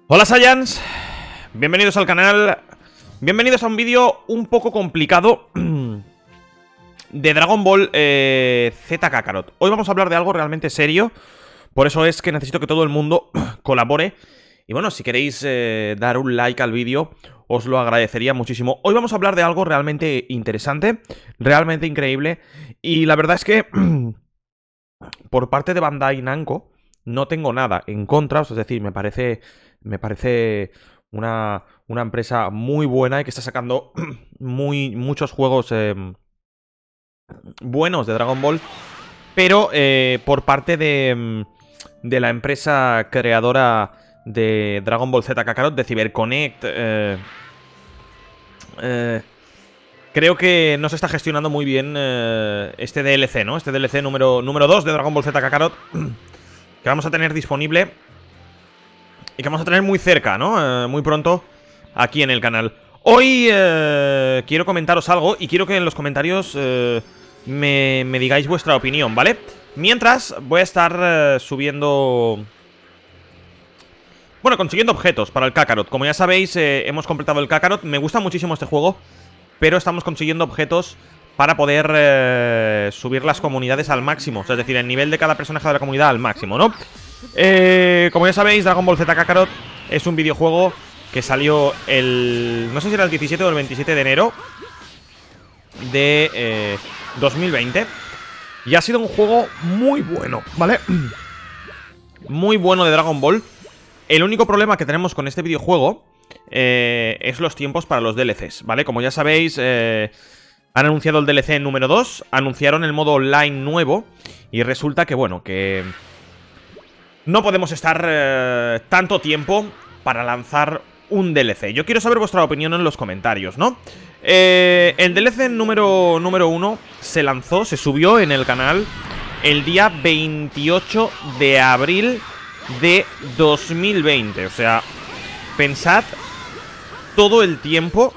Hola Saiyans, bienvenidos al canal, bienvenidos a un vídeo un poco complicado de Dragon Ball Z Kakarot. Hoy vamos a hablar de algo realmente serio, por eso es que necesito que todo el mundo colabore. Y bueno, si queréis dar un like al vídeo, os lo agradecería muchísimo. Hoy vamos a hablar de algo realmente interesante, realmente increíble. Y la verdad es que por parte de Bandai Namco no tengo nada en contra, es decir, me parece una empresa muy buena y que está sacando muchos juegos buenos de Dragon Ball. Pero por parte de la empresa creadora de Dragon Ball Z Kakarot, de CyberConnect, creo que no se está gestionando muy bien este DLC, ¿no? Este DLC número 2 de Dragon Ball Z Kakarot, que vamos a tener disponible y que vamos a tener muy cerca, ¿no? Muy pronto aquí en el canal. Hoy quiero comentaros algo y quiero que en los comentarios me digáis vuestra opinión, ¿vale? Mientras voy a estar subiendo... Bueno, consiguiendo objetos para el Kakarot. Como ya sabéis, hemos completado el Kakarot. Me gusta muchísimo este juego, pero estamos consiguiendo objetos para poder subir las comunidades al máximo. Es decir, el nivel de cada personaje de la comunidad al máximo, ¿no? Como ya sabéis, Dragon Ball Z Kakarot es un videojuego que salió el... no sé si era el 17 o el 27 de enero de 2020. Y ha sido un juego muy bueno, ¿vale? Muy bueno de Dragon Ball. El único problema que tenemos con este videojuego es los tiempos para los DLCs, ¿vale? Como ya sabéis, han anunciado el DLC número 2, anunciaron el modo online nuevo y resulta que, bueno, que no podemos estar tanto tiempo para lanzar un DLC. Yo quiero saber vuestra opinión en los comentarios, ¿no? El DLC número 1 se lanzó, se subió en el canal el día 28 de abril de 2020. O sea, pensad todo el tiempo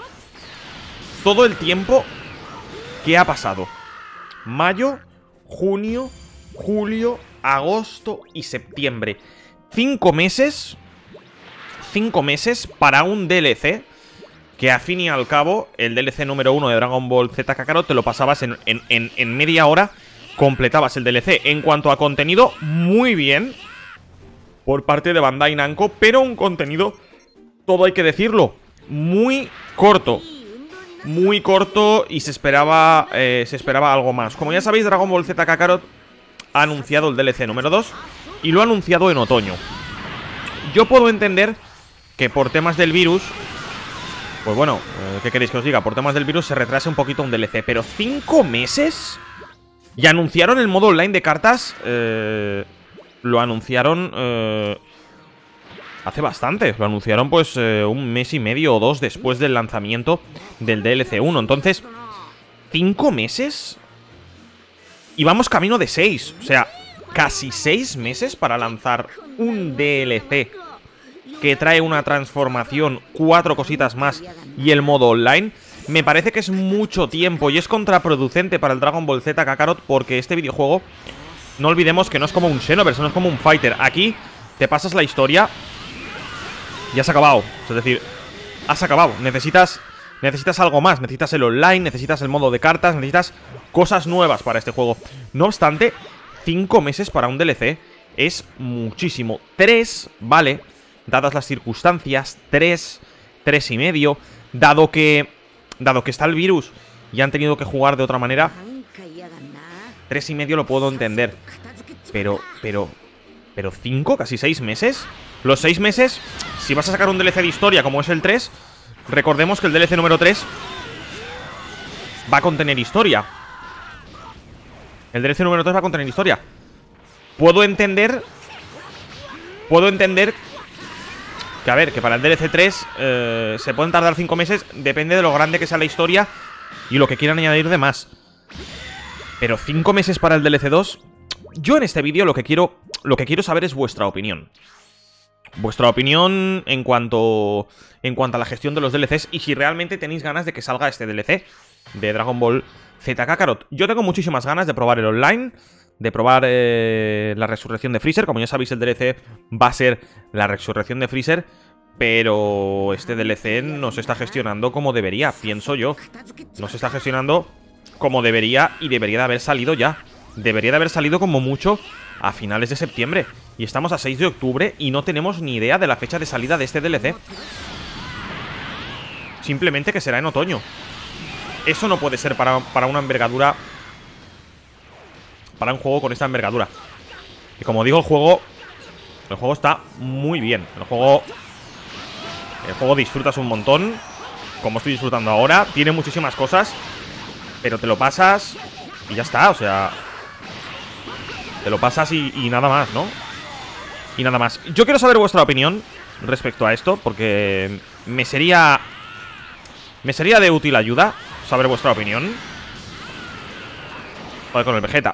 que ha pasado. Mayo, junio, julio, agosto y septiembre. 5 meses. 5 meses para un DLC que, a fin y al cabo, el DLC número 1 de Dragon Ball Z Kakarot te lo pasabas en media hora. Completabas el DLC. En cuanto a contenido, muy bien por parte de Bandai Namco, pero un contenido, todo hay que decirlo, muy corto. Muy corto y se esperaba algo más. Como ya sabéis, Dragon Ball Z Kakarot ha anunciado el DLC número 2 y lo ha anunciado en otoño. Yo puedo entender que por temas del virus, pues bueno, ¿qué queréis que os diga? Por temas del virus se retrase un poquito un DLC, pero 5 meses. Y anunciaron el modo online de cartas. Lo anunciaron hace bastante. Lo anunciaron pues un mes y medio o 2 después del lanzamiento del DLC 1. Entonces, 5 meses. Y vamos camino de 6. O sea, casi 6 meses para lanzar un DLC que trae una transformación, 4 cositas más y el modo online. Me parece que es mucho tiempo y es contraproducente para el Dragon Ball Z Kakarot, porque este videojuego, no olvidemos que no es como un Xenoverse, no es como un Fighter. Aquí te pasas la historia y has acabado. Es decir, has acabado. Necesitas algo más. Necesitas el online, necesitas el modo de cartas, necesitas cosas nuevas para este juego. No obstante, 5 meses para un DLC es muchísimo. 3, vale, dadas las circunstancias. 3 y medio. Dado que está el virus y han tenido que jugar de otra manera, 3 y medio lo puedo entender. Pero 5, casi 6 meses. Los 6 meses, si vas a sacar un DLC de historia como es el 3, recordemos que el DLC número 3 va a contener historia. El DLC número 3 va a contener historia. Puedo entender que, a ver, que para el DLC 3 se pueden tardar 5 meses. Depende de lo grande que sea la historia y lo que quieran añadir de más. Pero 5 meses para el DLC 2. Yo en este vídeo lo que quiero saber es vuestra opinión. Vuestra opinión en cuanto a la gestión de los DLCs y si realmente tenéis ganas de que salga este DLC de Dragon Ball Z Kakarot. Yo tengo muchísimas ganas de probar el online, de probar la resurrección de Freezer. Como ya sabéis, el DLC va a ser la resurrección de Freezer. Pero este DLC no se está gestionando como debería, pienso yo. No se está gestionando como debería y debería de haber salido ya. Debería de haber salido como mucho a finales de septiembre. Y estamos a 6 de octubre y no tenemos ni idea de la fecha de salida de este DLC. Simplemente que será en otoño. Eso no puede ser para una envergadura, para un juego con esta envergadura. Y como digo, el juego está muy bien. El juego disfrutas un montón, como estoy disfrutando ahora. Tiene muchísimas cosas, pero te lo pasas y ya está, o sea, te lo pasas y nada más, ¿no? Y nada más. Yo quiero saber vuestra opinión respecto a esto, porque me sería de útil ayuda saber vuestra opinión. Joder, con el Vegeta.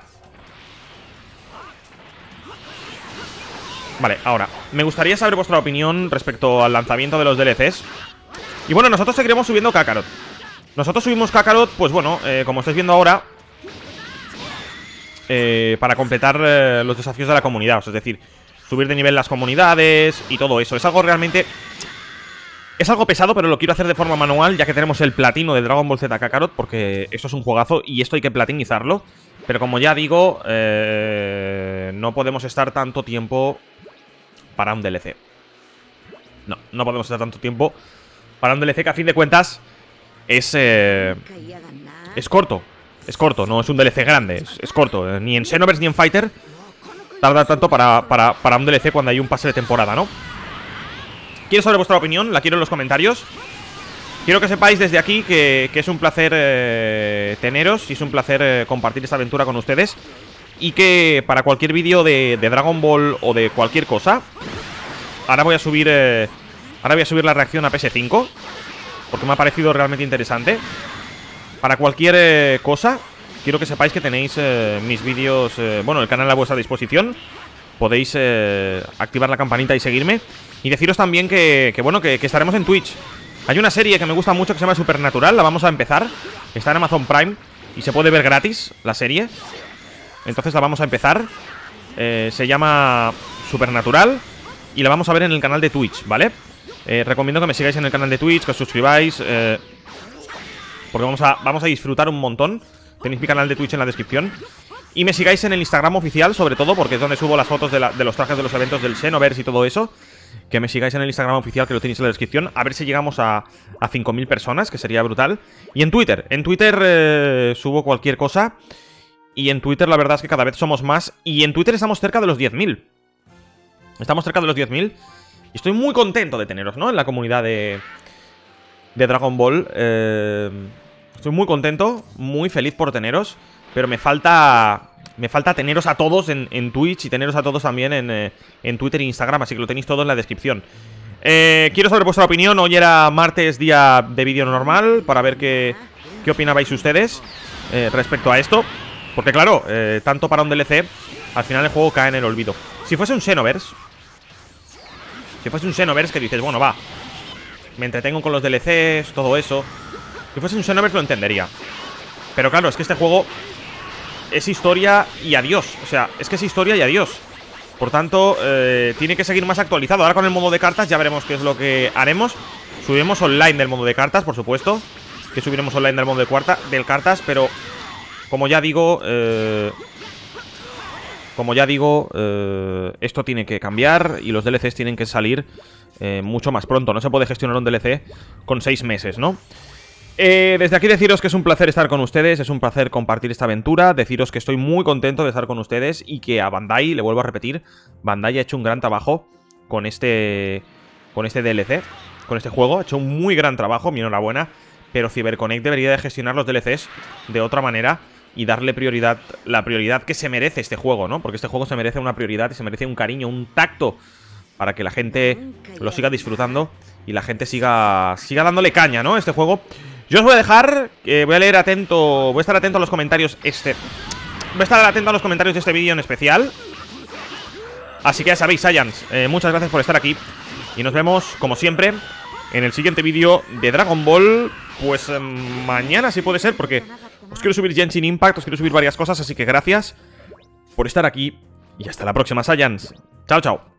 Vale, ahora, me gustaría saber vuestra opinión respecto al lanzamiento de los DLCs. Y bueno, nosotros seguiremos subiendo Kakarot. Nosotros subimos Kakarot, pues bueno, como estáis viendo ahora, para completar los desafíos de la comunidad. O sea, es decir, subir de nivel las comunidades y todo eso. Es algo realmente... Es algo pesado, pero lo quiero hacer de forma manual, ya que tenemos el platino de Dragon Ball Z Kakarot, porque esto es un juegazo y esto hay que platinizarlo. Pero como ya digo, no podemos estar tanto tiempo para un DLC. No podemos estar tanto tiempo para un DLC que a fin de cuentas es corto. Es corto, no es un DLC grande, es corto. Ni en Xenoverse ni en Fighter tarda tanto para un DLC cuando hay un pase de temporada, ¿no? Quiero saber vuestra opinión, la quiero en los comentarios. Quiero que sepáis desde aquí que es un placer teneros y es un placer compartir esta aventura con ustedes. Y que para cualquier vídeo de Dragon Ball o de cualquier cosa, ahora voy a subir la reacción a PS5, porque me ha parecido realmente interesante. Para cualquier cosa, quiero que sepáis que tenéis mis vídeos, bueno, el canal a vuestra disposición. Podéis activar la campanita y seguirme. Y deciros también que estaremos en Twitch. Hay una serie que me gusta mucho que se llama Supernatural, la vamos a empezar. Está en Amazon Prime y se puede ver gratis la serie. Entonces la vamos a empezar. Se llama Supernatural y la vamos a ver en el canal de Twitch, ¿vale? Recomiendo que me sigáis en el canal de Twitch, que os suscribáis, porque vamos a disfrutar un montón. Tenéis mi canal de Twitch en la descripción. Y me sigáis en el Instagram oficial, sobre todo, porque es donde subo las fotos de los trajes de los eventos del Xenoverse y todo eso. Que me sigáis en el Instagram oficial, que lo tenéis en la descripción. A ver si llegamos a 5.000 personas, que sería brutal. Y en Twitter subo cualquier cosa. Y en Twitter la verdad es que cada vez somos más. Y en Twitter estamos cerca de los 10.000. Estamos cerca de los 10.000. Y estoy muy contento de teneros, ¿no? En la comunidad de Dragon Ball. Estoy muy contento, muy feliz por teneros. Pero me falta teneros a todos en Twitch y teneros a todos también en Twitter e Instagram. Así que lo tenéis todo en la descripción. Quiero saber vuestra opinión. Hoy era martes, día de vídeo normal, para ver qué opinabais ustedes respecto a esto. Porque claro, tanto para un DLC, al final el juego cae en el olvido. Si fuese un Xenoverse, que dices, bueno, va, me entretengo con los DLCs, todo eso. Si fuese un Xenoverse lo entendería. Pero claro, es que este juego es historia y adiós. O sea, es que es historia y adiós. Por tanto, tiene que seguir más actualizado. Ahora con el modo de cartas ya veremos qué es lo que haremos. Subiremos online del modo de cartas, por supuesto. Que subiremos online del modo de cartas, pero como ya digo, esto tiene que cambiar y los DLCs tienen que salir mucho más pronto. No se puede gestionar un DLC con 6 meses, ¿no? Desde aquí deciros que es un placer estar con ustedes, es un placer compartir esta aventura, deciros que estoy muy contento de estar con ustedes y que a Bandai, le vuelvo a repetir, Bandai ha hecho un gran trabajo con este DLC, con este juego, ha hecho un muy gran trabajo, mi enhorabuena, pero CyberConnect debería de gestionar los DLCs de otra manera y darle la prioridad que se merece este juego, ¿no? Porque este juego se merece una prioridad y se merece un cariño, un tacto, para que la gente lo siga disfrutando y la gente siga dándole caña, ¿no? Este juego. Yo os voy a dejar, voy a estar atento a los comentarios voy a estar atento a los comentarios de este vídeo en especial. Así que ya sabéis, Saiyans, muchas gracias por estar aquí. Y nos vemos, como siempre, en el siguiente vídeo de Dragon Ball. Pues mañana, si puede ser, porque os quiero subir Genshin Impact, os quiero subir varias cosas. Así que gracias por estar aquí y hasta la próxima, Saiyans. Chao, chao.